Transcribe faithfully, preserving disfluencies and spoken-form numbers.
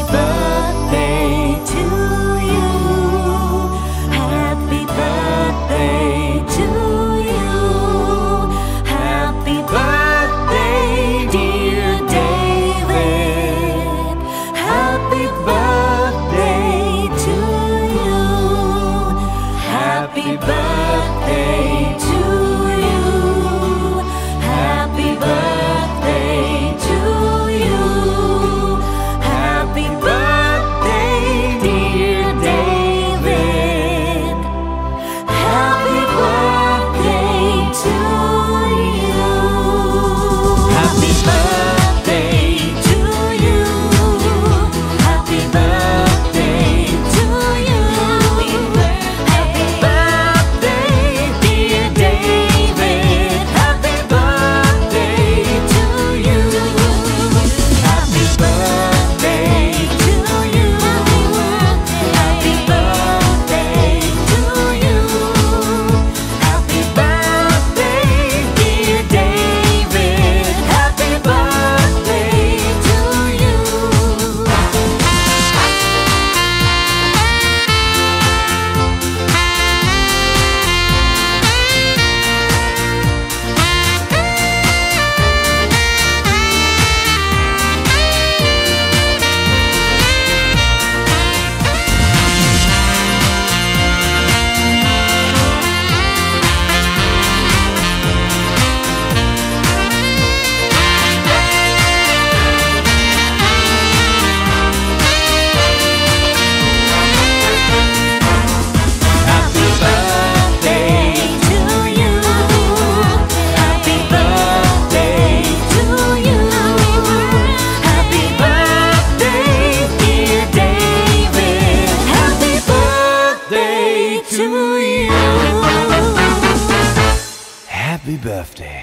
birthday to you. Happy birthday to you. Happy birthday, dear David. Happy birthday to you. Happy birthday to you. Happy birthday to you. Happy birthday, dear David. Happy birthday to you. Happy birthday to you. Happy birthday to you. Happy birthday, dear David. Happy birthday to you. Happy birthday to you. Happy birthday to you. Happy birthday, dear David. Happy birthday to you. Happy birthday to you. Happy birthday to you. Happy birthday, dear David. Happy birthday to you. Happy birthday.